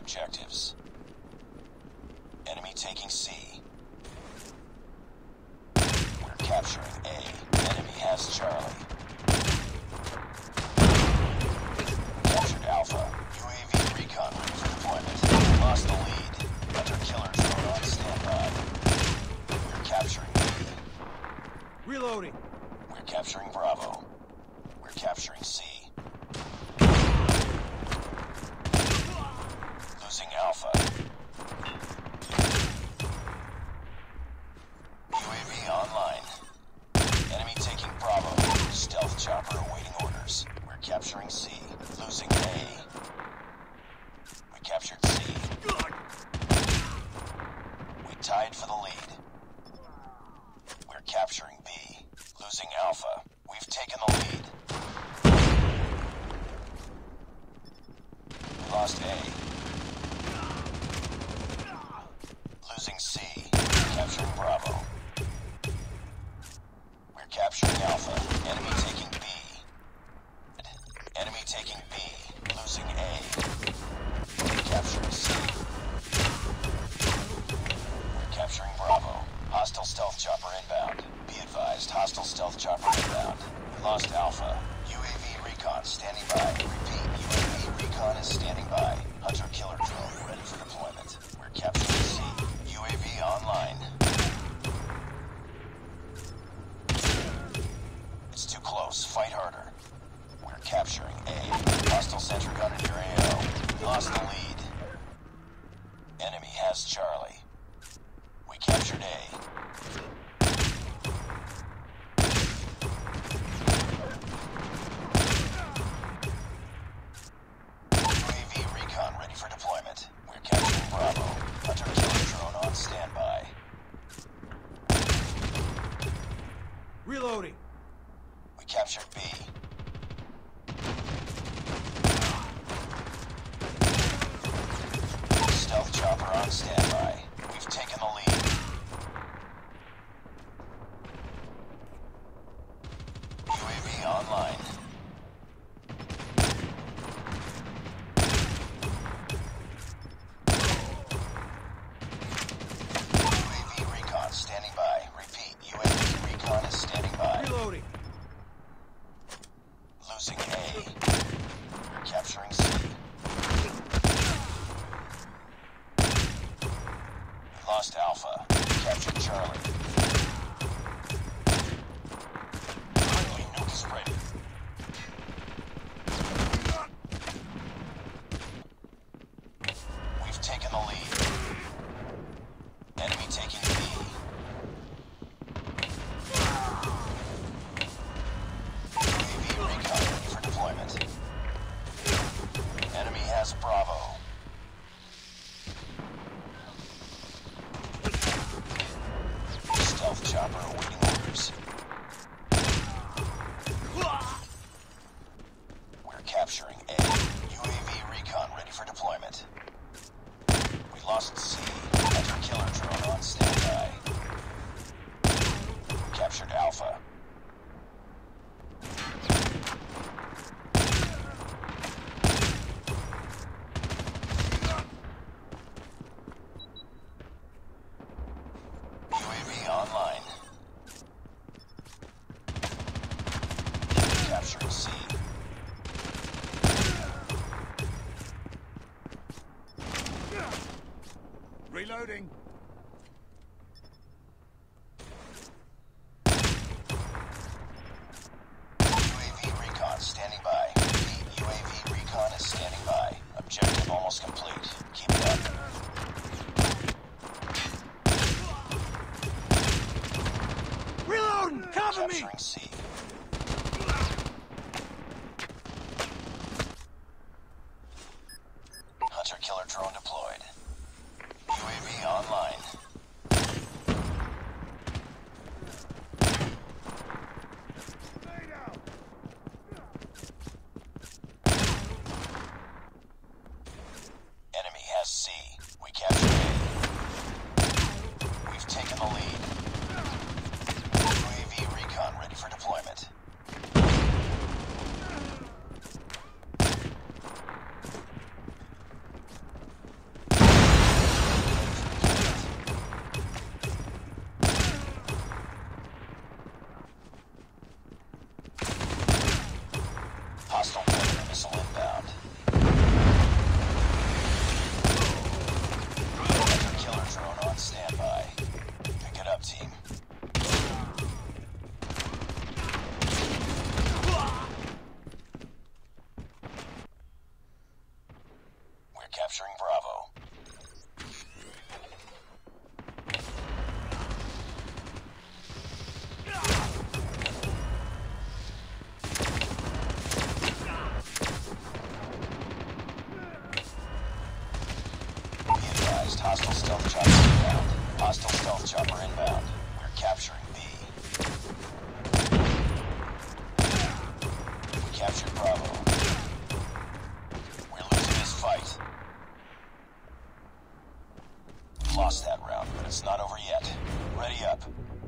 objectives. Enemy taking C. We're capturing A. Enemy has Charlie. Captured Alpha. UAV recon ready for deployment. Lost the lead. Hunter-killer drone on standby. We're capturing B. Reloading. We're capturing Bravo. We're capturing C. Losing Alpha. UAV online. Enemy taking Bravo. Stealth chopper awaiting orders. We're capturing C. Losing A. We captured C. We tied for the lead. We're capturing B. Losing Alpha. We've taken the lead. We lost A. Losing C. Capturing Bravo. We're capturing Alpha. Enemy taking B. Enemy taking B. Losing A. We're capturing C. We're capturing Bravo. Hostile stealth chopper inbound. Be advised, hostile stealth chopper inbound. We lost Alpha. UAV recon standing by. Repeat, UAV recon is standing by. Hunter-killer drone ready for deployment. We're capturing C. UAV online. It's too close. Fight harder. We're capturing A. Hostile sentry gun in your AO. We lost the lead. Enemy has Charlie. We captured A. UAV recon ready for deployment. We're capturing Bravo. Hunter-killer drone on standby. Reloading. We captured B. Stealth chopper on standby. We've taken the lead. UAV online. UAV recon standing by. Repeat, UAV recon is standing by. Reloading. Losing A. We're capturing C. We lost Alpha. We captured Charlie. Friendly nuke is ready. We've taken the lead. Enemy taking B. UAV recon ready for deployment. Enemy has Bravo. Stealth chopper awaiting orders. We're capturing A. UAV recon ready for deployment. We lost C. Hunter-killer drone on standby. We captured Alpha. UAV online. Capturing C. Reloading. UAV recon standing by. UAV recon is standing by. Objective almost complete. Keep it up. Reloading. Cover me. Capturing C. Hunter-killer drone deployed. UAV online. Enemy has C. We captured A. We've taken the lead. UAV recon ready for deployment. captured Bravo. We're losing this fight. We lost that round, but it's not over yet. Ready up.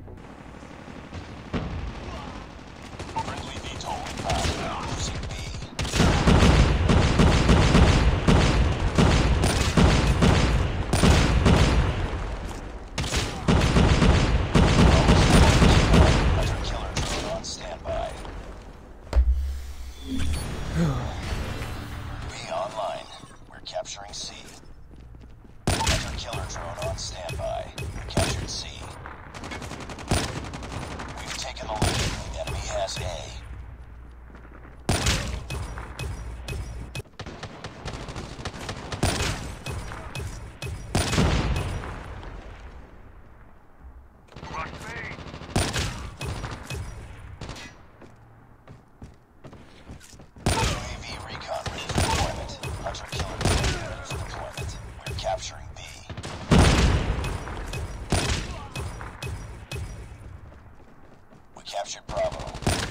Friendly VTOL inbound. Losing B. Capturing C. Hunter killer drone on standby. We captured C. We've taken the lead. The enemy has A. UAV recon ready for deployment. Hunter killer drone ready for deployment. We're capturing B. We captured Bravo.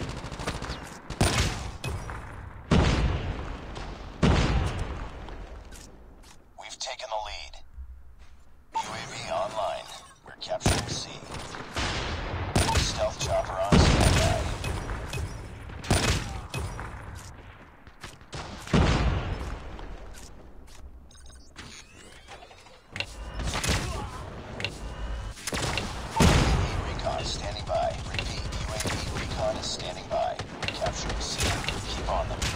We've taken the lead. UAV online. We're capturing C. Stealth chopper on standby. Standing by. Repeat, UAV recon is standing by. We're capturing C. Keep on them.